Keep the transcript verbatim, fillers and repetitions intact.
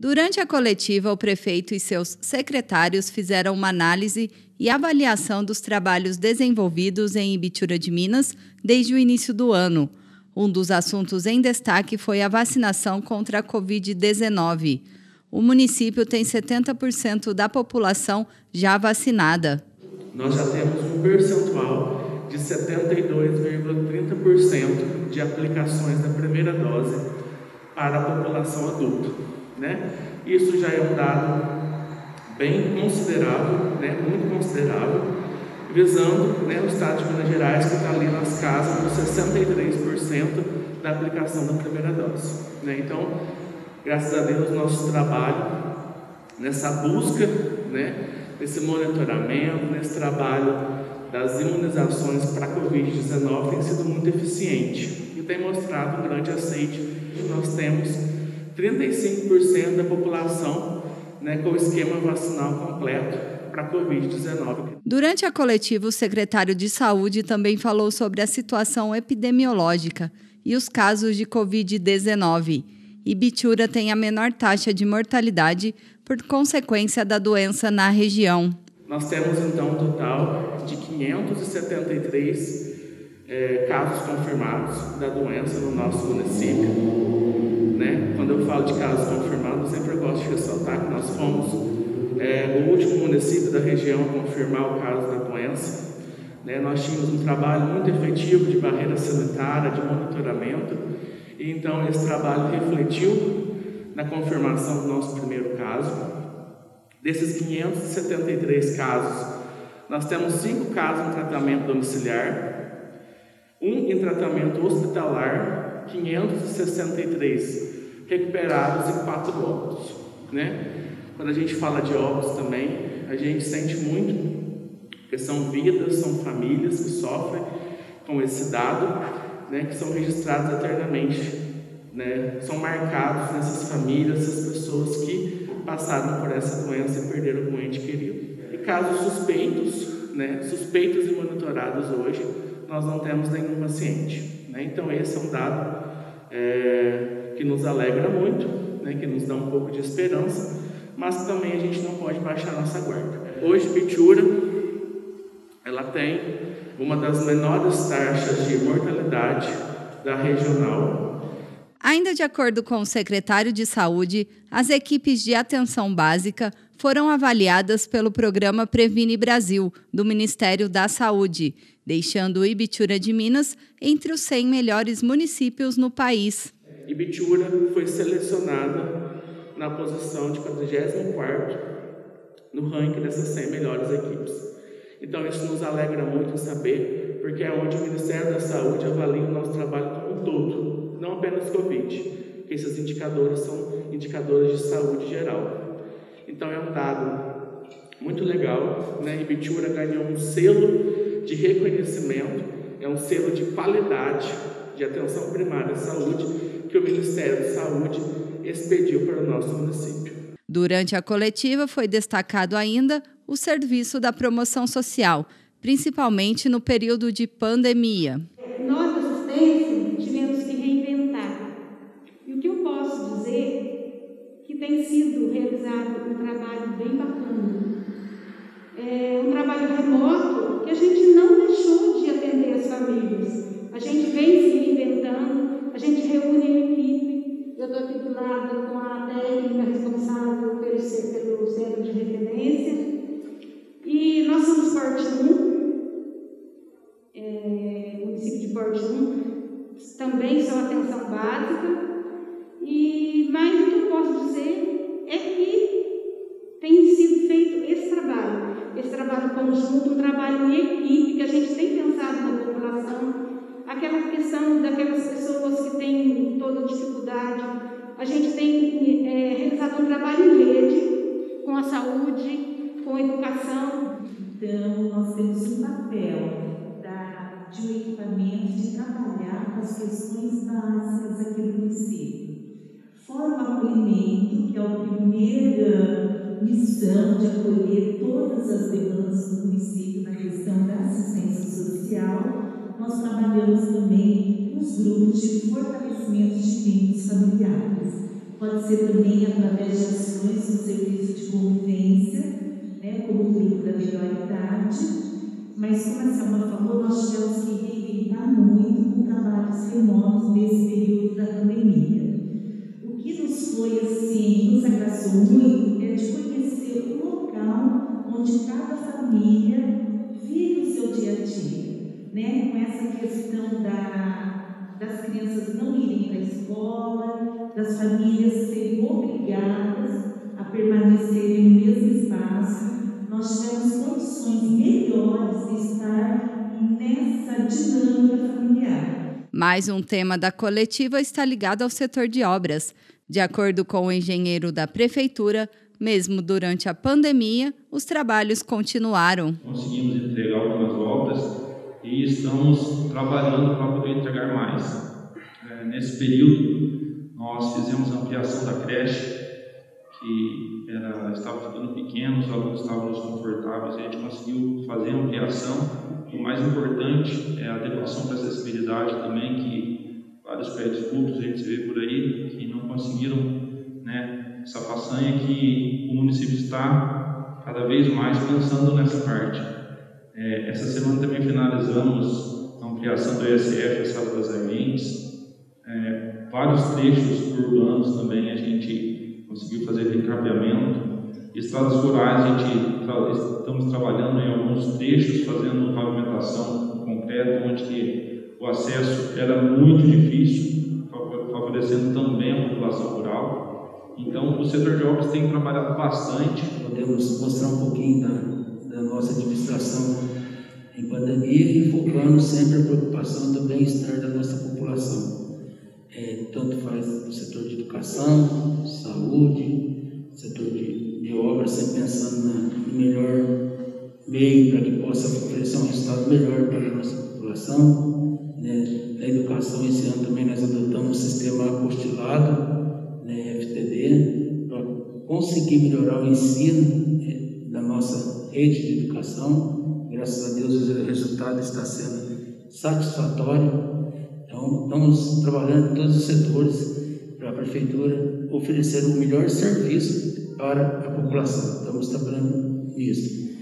Durante a coletiva, o prefeito e seus secretários fizeram uma análise e avaliação dos trabalhos desenvolvidos em Ibitura de Minas desde o início do ano. Um dos assuntos em destaque foi a vacinação contra a covid dezenove. O município tem setenta por cento da população já vacinada. Nós já temos um percentual de setenta e dois vírgula trinta por cento de aplicações da primeira dose para a população adulta, né? Isso já é um dado bem considerável, né? Muito considerável, visando, né, o estado de Minas Gerais, que está ali nas casas dos sessenta e três por cento da aplicação da primeira dose, né? Então, graças a Deus, nosso trabalho nessa busca, né, nesse monitoramento, nesse trabalho das imunizações para a covid dezenove tem sido muito eficiente e tem mostrado um grande aceite. Nós temos trinta e cinco por cento da população, né, com o esquema vacinal completo para a covid dezenove. Durante a coletiva, o secretário de Saúde também falou sobre a situação epidemiológica e os casos de covid dezenove. Ibitura tem a menor taxa de mortalidade por consequência da doença na região. Nós temos, então, um total de quinhentos e setenta e três é, casos confirmados da doença no nosso município, né? Quando eu falo de casos confirmados, eu sempre gosto de ressaltar que nós fomos é, o último município da região a confirmar o caso da doença, né? Nós tínhamos um trabalho muito efetivo de barreira sanitária, de monitoramento, e então esse trabalho refletiu na confirmação do nosso primeiro caso. Desses quinhentos e setenta e três casos, nós temos cinco casos em tratamento domiciliar, um em tratamento hospitalar, quinhentos e sessenta e três recuperados e quatro óbitos, né? Quando a gente fala de óbitos também, a gente sente muito, porque são vidas, são famílias que sofrem com esse dado, né, que são registrados eternamente, né? São marcados nessas famílias, essas pessoas que passaram por essa doença e perderam um ente querido. E casos suspeitos, né, suspeitos e monitorados hoje, nós não temos nenhum paciente, né? Então esse é um dado é, que nos alegra muito, né, que nos dá um pouco de esperança, mas também a gente não pode baixar nossa guarda. Hoje, Ibitura, ela tem uma das menores taxas de mortalidade da regional. Ainda de acordo com o secretário de Saúde, as equipes de atenção básica foram avaliadas pelo programa Previne Brasil, do Ministério da Saúde, deixando Ibitura de Minas entre os cem melhores municípios no país. Ibitura foi selecionada na posição de quadragésimo quarto no ranking dessas cem melhores equipes. Então isso nos alegra muito em saber, porque é onde o Ministério da Saúde avalia o nosso trabalho como um todo, não apenas Covid, porque esses indicadores são indicadores de saúde geral. Então é um dado muito legal, né? Ibitura ganhou um selo de reconhecimento, é um selo de qualidade de atenção primária à saúde que o Ministério da Saúde expediu para o nosso município. Durante a coletiva foi destacado ainda o serviço da promoção social, principalmente no período de pandemia. Nós, da assistência, tivemos que reinventar. E o que eu posso dizer que tem sido realizado um trabalho bem bacana. É um trabalho remoto que a gente não deixou de atender as famílias. A gente vem se reinventando, a gente reúne a equipe. Eu estou aqui do lado com a técnica responsável pelo, pelo centro de referência. E nós somos Porte um, é, município de Porte um, também são atenção básica. E mais o que eu posso dizer é que tem sido feito esse trabalho, esse trabalho conjunto, um trabalho em equipe, que a gente tem pensado na população, aquela questão daquelas pessoas que têm toda dificuldade. A gente tem é, realizado um trabalho em rede, com a saúde, com a educação. Então, nós temos um papel da, de um equipamento de trabalhar com as questões básicas aqui no município. Fora o acolhimento, que é a primeira missão de acolher todas as demandas do município na questão da assistência social, nós trabalhamos também os grupos de fortalecimento de vínculos familiares. pode ser também através de ações no serviço de convivência, né, como o grupo da melhor idade, mas como a Selma falou, nós tivemos que reinventar muito com trabalhos remotos nesse período da pandemia. O que nos foi assim, nos agraciou muito é de conhecer o local onde cada família vive o seu dia a dia, né? Com essa questão da, das crianças não irem para a escola, das famílias serem obrigadas a permanecerem no mesmo espaço, nós tivemos condições melhores de estar nessa dinâmica familiar. Mais um tema da coletiva está ligado ao setor de obras. De acordo com o engenheiro da prefeitura, mesmo durante a pandemia, os trabalhos continuaram. Conseguimos entregar algumas obras e estamos trabalhando para poder entregar mais. É, nesse período, nós fizemos a ampliação da creche, que era, estava ficando pequeno, os alunos estavam desconfortáveis, e a gente conseguiu fazer a ampliação. O mais importante é a adequação para acessibilidade também, que vários prédios públicos a gente vê por aí, que não conseguiram, né, essa façanha, que o município está cada vez mais pensando nessa parte. É, essa semana também finalizamos a ampliação do E S F, a Sala das Armentes, é, vários trechos urbanos também a gente conseguiu fazer recapeamento. Estradas rurais, a gente tra estamos trabalhando em alguns trechos, fazendo pavimentação concreta, onde o acesso era muito difícil, favorecendo também a população rural. Então, o setor de obras tem trabalhado bastante. Podemos mostrar um pouquinho da, da nossa administração em pandemia e focando sempre a preocupação do bem-estar da nossa população. É, tanto faz no setor de educação, saúde, setor de, de obras, sempre pensando na, no melhor meio para que possa oferecer um resultado melhor para a nossa população. Né? Na educação, esse ano também nós adotamos o sistema apostilado, né, F T D, para conseguir melhorar o ensino, né, da nossa rede de educação. Graças a Deus o resultado está sendo satisfatório. Então, estamos trabalhando em todos os setores para a Prefeitura oferecer o melhor serviço para a população. Estamos trabalhando nisso.